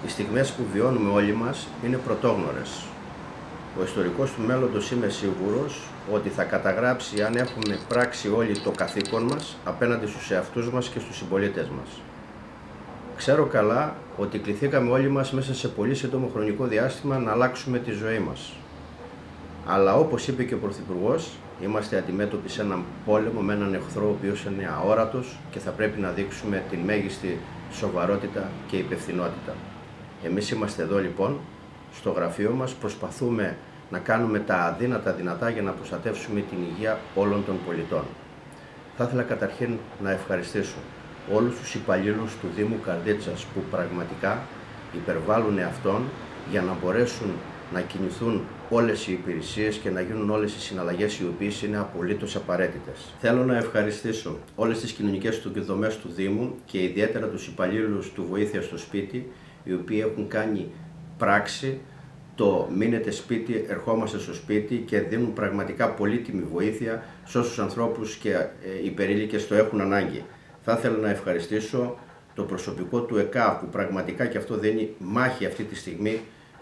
Οι στιγμές που βιώνουμε όλοι μας είναι πρωτόγνωρες. Ο ιστορικός του μέλλοντος είμαι σίγουρος ότι θα καταγράψει αν έχουμε πράξει όλοι το καθήκον μας απέναντι στους εαυτούς μας και στους συμπολίτες μας. Ξέρω καλά ότι κληθήκαμε όλοι μας μέσα σε πολύ σύντομο χρονικό διάστημα να αλλάξουμε τη ζωή μας. Αλλά όπως είπε και ο Πρωθυπουργός, είμαστε αντιμέτωποι σε έναν πόλεμο με έναν εχθρό ο οποίος είναι αόρατος και θα πρέπει να δείξουμε τη μέγιστη σοβαρότητα και υπευθυνότητα. Εμείς είμαστε εδώ λοιπόν, στο γραφείο μας, προσπαθούμε να κάνουμε τα αδύνατα δυνατά για να προστατεύσουμε την υγεία όλων των πολιτών. Θα ήθελα καταρχήν να ευχαριστήσω όλους τους υπαλλήλους του Δήμου Καρδίτσας που πραγματικά υπερβάλλουν αυτόν για να μπορέσουν να κινηθούν όλες οι υπηρεσίες και να γίνουν όλες οι συναλλαγές οι οποίες είναι απολύτως απαραίτητες. Θέλω να ευχαριστήσω όλες τις κοινωνικές δομές του Δήμου και ιδιαίτερα τους υπαλλήλους του Βοήθεια στο Σπίτι, οι οποίοι έχουν κάνει πράξη το μείνετε σπίτι, ερχόμαστε στο σπίτι και δίνουν πραγματικά πολύτιμη βοήθεια σε όσους ανθρώπους και υπερήλικες το έχουν ανάγκη. Θα ήθελα να ευχαριστήσω το προσωπικό του ΕΚΑΒ που πραγματικά και αυτό δίνει μάχη αυτή τη στιγμή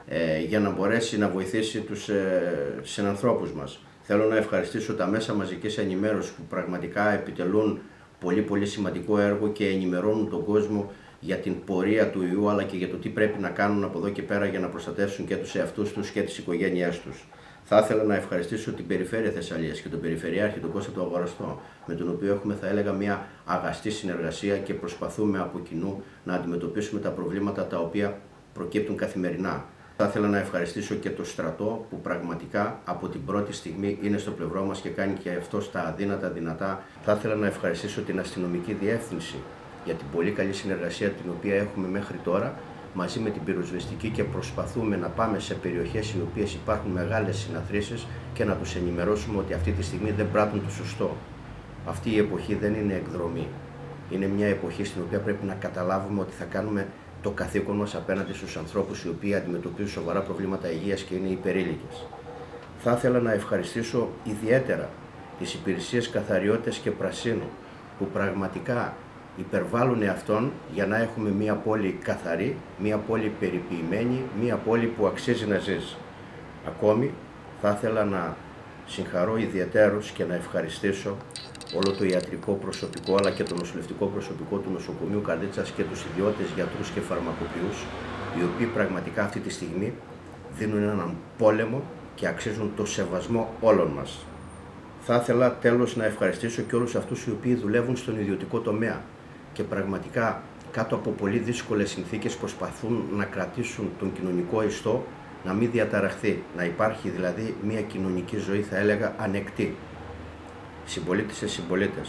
για να μπορέσει να βοηθήσει τους συνανθρώπους μας. Θέλω να ευχαριστήσω τα μέσα μαζικής ενημέρωσης που πραγματικά επιτελούν πολύ σημαντικό έργο και ενημερώνουν τον κόσμο για την πορεία του ιού αλλά και για το τι πρέπει να κάνουν από εδώ και πέρα για να προστατεύσουν και τους εαυτούς τους και τις οικογένειές τους. Θα ήθελα να ευχαριστήσω την Περιφέρεια Θεσσαλίας και τον Περιφερειάρχη, τον Κώστα του Αγοραστό, με τον οποίο έχουμε, θα έλεγα, μια αγαστή συνεργασία και προσπαθούμε από κοινού να αντιμετωπίσουμε τα προβλήματα τα οποία προκύπτουν καθημερινά. Θα ήθελα να ευχαριστήσω και το στρατό που πραγματικά από την πρώτη στιγμή είναι στο πλευρό μας και κάνει και αυτό τα αδύνατα δυνατά. Θα ήθελα να ευχαριστήσω την αστυνομική διεύθυνση για την πολύ καλή συνεργασία την οποία έχουμε μέχρι τώρα μαζί με την πυροσβεστική και προσπαθούμε να πάμε σε περιοχές οι οποίες υπάρχουν μεγάλες συναθρήσεις και να τους ενημερώσουμε ότι αυτή τη στιγμή δεν πράττουν το σωστό. Αυτή η εποχή δεν είναι εκδρομή. Είναι μια εποχή στην οποία πρέπει να καταλάβουμε ότι θα κάνουμε το καθήκον μας απέναντι στους ανθρώπους οι οποίοι αντιμετωπίζουν σοβαρά προβλήματα υγείας και είναι υπερήλικες. Θα ήθελα να ευχαριστήσω ιδιαίτερα τις υπηρεσίες καθαριότητας και πρασίνου που πραγματικά υπερβάλλουν αυτόν για να έχουμε μια πόλη καθαρή, μια πόλη περιποιημένη, μια πόλη που αξίζει να ζήσει. Ακόμη θα ήθελα να συγχαρώ ιδιαιτέρως και να ευχαριστήσω όλο το ιατρικό προσωπικό αλλά και το νοσηλευτικό προσωπικό του νοσοκομείου Καρδίτσας και τους ιδιώτες γιατρούς και φαρμακοποιούς, οι οποίοι πραγματικά αυτή τη στιγμή δίνουν έναν πόλεμο και αξίζουν το σεβασμό όλων μας. Θα ήθελα τέλος να ευχαριστήσω και όλους αυτούς οι οποίοι δουλεύουν στον ιδιωτικό τομέα και πραγματικά κάτω από πολύ δύσκολες συνθήκες προσπαθούν να κρατήσουν τον κοινωνικό ιστό να μην διαταραχθεί, να υπάρχει δηλαδή μια κοινωνική ζωή, θα έλεγα, ανεκτή. Συμπολίτες και συμπολίτες,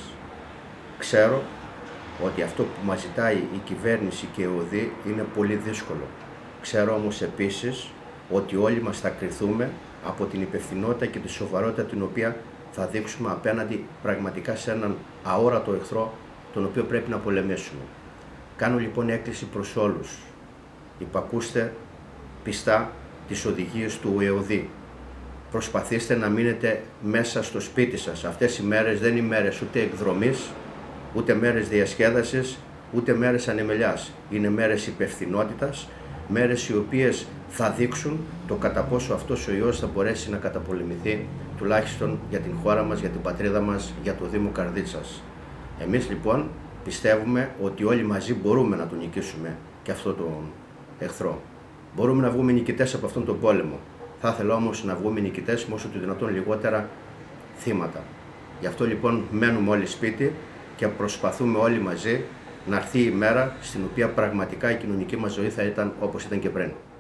ξέρω ότι αυτό που μας ζητάει η κυβέρνηση και η ΟΔΗ είναι πολύ δύσκολο. Ξέρω όμως επίσης ότι όλοι μας θα κριθούμε από την υπευθυνότητα και τη σοβαρότητα την οποία θα δείξουμε απέναντι πραγματικά σε έναν αόρατο εχθρό τον οποίο πρέπει να πολεμήσουμε. Κάνω λοιπόν έκκληση προς όλους. Υπακούστε πιστά τις οδηγίες του ΕΟΔΗ. Προσπαθήστε να μείνετε μέσα στο σπίτι σας. Αυτές οι μέρες δεν είναι μέρες ούτε εκδρομής, ούτε μέρες διασκέδασης, ούτε μέρες ανεμελιάς. Είναι μέρες υπευθυνότητας, μέρες οι οποίες θα δείξουν το κατά πόσο αυτός ο ιός θα μπορέσει να καταπολεμηθεί, τουλάχιστον για την χώρα μας, για την πατρίδα μας, για το Δήμο Καρδίτσας. Εμείς λοιπόν πιστεύουμε ότι όλοι μαζί μπορούμε να τον νικήσουμε και αυτόν τον εχθρό. Μπορούμε να βγούμε νικητές από αυτόν τον πόλεμο. Θα ήθελα όμως να βγούμε νικητές με όσο το δυνατόν λιγότερα θύματα. Γι' αυτό λοιπόν μένουμε όλοι σπίτι και προσπαθούμε όλοι μαζί να έρθει η μέρα στην οποία πραγματικά η κοινωνική μας ζωή θα ήταν όπως ήταν και πριν.